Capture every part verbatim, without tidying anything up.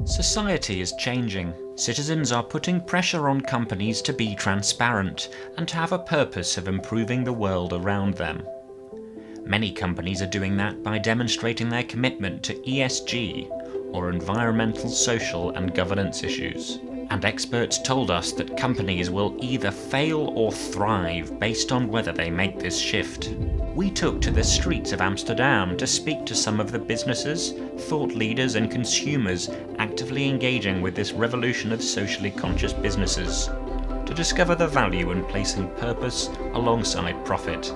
Society is changing. Citizens are putting pressure on companies to be transparent and to have a purpose of improving the world around them. Many companies are doing that by demonstrating their commitment to E S G, or environmental, social and governance issues. And experts told us that companies will either fail or thrive based on whether they make this shift. We took to the streets of Amsterdam to speak to some of the businesses, thought leaders and consumers actively engaging with this revolution of socially conscious businesses, to discover the value in placing purpose alongside profit.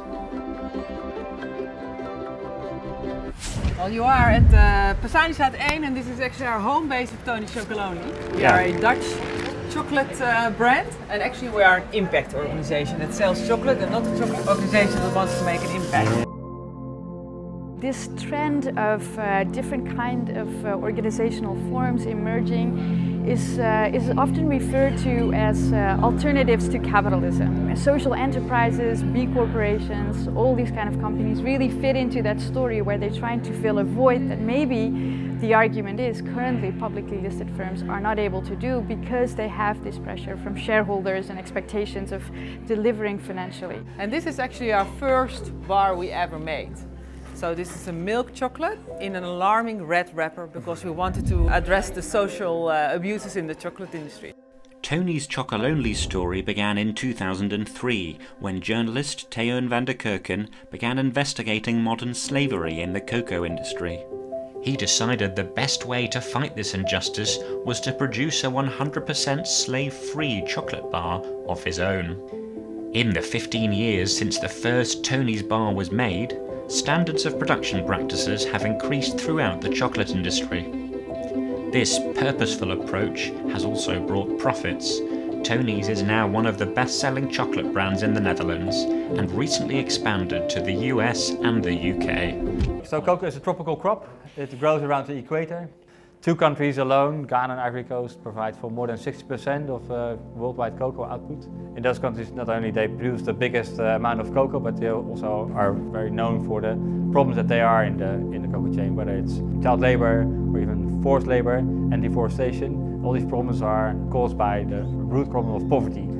Well, you are at uh, Passanistraat one, and this is actually our home base of Tony's Chocolonely. We yeah. are a Dutch chocolate uh, brand, and actually we are an impact organization that sells chocolate and not a chocolate organization that wants to make an impact. This trend of uh, different kind of uh, organizational forms emerging is, uh, is often referred to as uh, alternatives to capitalism. Social enterprises, B corporations, all these kind of companies really fit into that story where they're trying to fill a void that maybe the argument is currently publicly listed firms are not able to do because they have this pressure from shareholders and expectations of delivering financially. And this is actually our first bar we ever made. So this is a milk chocolate in an alarming red wrapper because we wanted to address the social uh, abuses in the chocolate industry. Tony's Chocolonely story began in two thousand three when journalist Theoon van der Kerken began investigating modern slavery in the cocoa industry. He decided the best way to fight this injustice was to produce a one hundred percent slave-free chocolate bar of his own. In the fifteen years since the first Tony's bar was made, standards of production practices have increased throughout the chocolate industry. This purposeful approach has also brought profits. Tony's is now one of the best-selling chocolate brands in the Netherlands and recently expanded to the U S and the U K. So cocoa is a tropical crop. It grows around the equator. Two countries alone, Ghana and Ivory Coast, provide for more than sixty percent of uh, worldwide cocoa output. In those countries, not only they produce the biggest uh, amount of cocoa, but they also are very known for the problems that they are in the in the cocoa chain, whether it's child labor or even forced labor and deforestation. All these problems are caused by the root problem of poverty.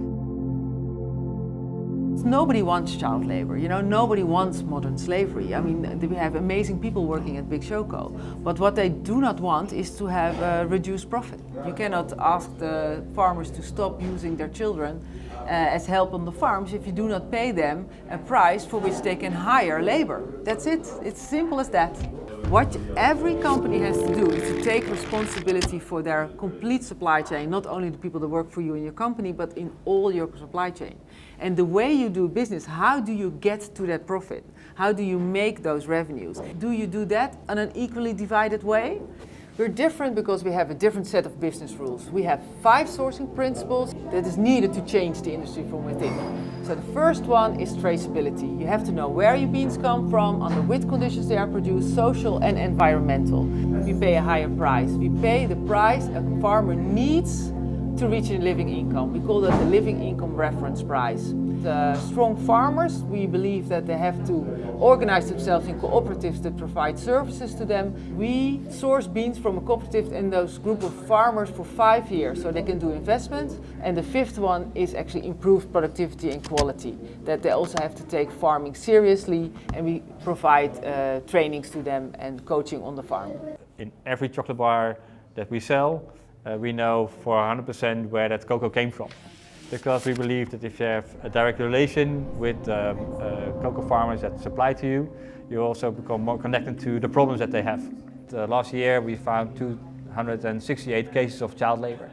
Nobody wants child labor, you know, nobody wants modern slavery. I mean, we have amazing people working at Big Choco, but what they do not want is to have a reduced profit. You cannot ask the farmers to stop using their children uh, as help on the farms if you do not pay them a price for which they can hire labor. That's it, it's simple as that. What every company has to do is to take responsibility for their complete supply chain, not only the people that work for you in your company, but in all your supply chain. And the way you do business, how do you get to that profit? How do you make those revenues? Do you do that in an equally divided way? We're different because we have a different set of business rules. We have five sourcing principles that is needed to change the industry from within. So the first one is traceability. You have to know where your beans come from, under which conditions they are produced, social and environmental. We pay a higher price. We pay the price a farmer needs to reach a living income. We call that the living income reference price. The strong farmers, we believe that they have to organize themselves in cooperatives that provide services to them. We source beans from a cooperative in those group of farmers for five years so they can do investments. And the fifth one is actually improved productivity and quality, that they also have to take farming seriously, and we provide uh, trainings to them and coaching on the farm. In every chocolate bar that we sell, Uh, we know for one hundred percent where that cocoa came from. Because we believe that if you have a direct relation with um, uh, cocoa farmers that supply to you, you also become more connected to the problems that they have. The last year we found two hundred sixty-eight cases of child labor.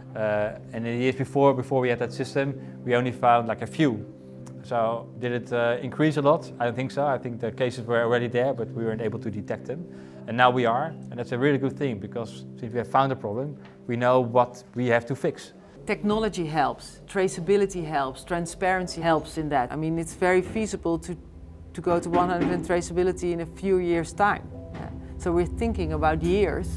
Uh, and in the years before, before we had that system, we only found like a few. So did it uh, increase a lot? I don't think so. I think the cases were already there, but we weren't able to detect them. And now we are, and that's a really good thing, because since we have found a problem, we know what we have to fix. Technology helps, traceability helps, transparency helps in that. I mean, it's very feasible to, to go to one hundred percent traceability in a few years' time. Yeah. So we're thinking about years.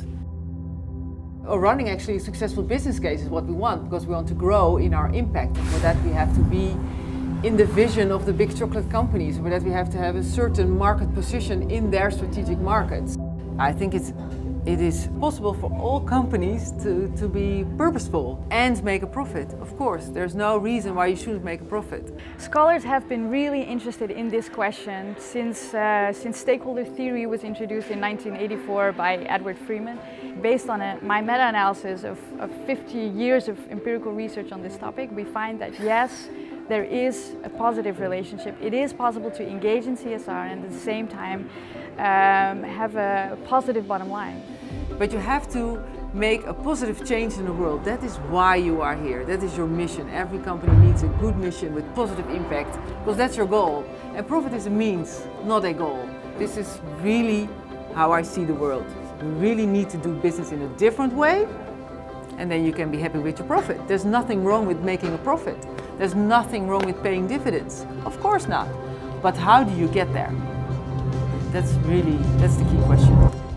Or running actually a successful business case is what we want, because we want to grow in our impact. And for that we have to be in the vision of the big chocolate companies, for that we have to have a certain market position in their strategic markets. I think it's It is possible for all companies to, to be purposeful and make a profit. Of course, there's no reason why you shouldn't make a profit. Scholars have been really interested in this question since, uh, since stakeholder theory was introduced in nineteen eighty-four by Edward Freeman. Based on a, my meta-analysis of, of fifty years of empirical research on this topic, we find that yes, there is a positive relationship. It is possible to engage in C S R and at the same time um, have a positive bottom line. But you have to make a positive change in the world. That is why you are here. That is your mission. Every company needs a good mission with positive impact, because that's your goal. And profit is a means, not a goal. This is really how I see the world. You really need to do business in a different way, and then you can be happy with your profit. There's nothing wrong with making a profit. There's nothing wrong with paying dividends. Of course not. But how do you get there? That's really, that's the key question.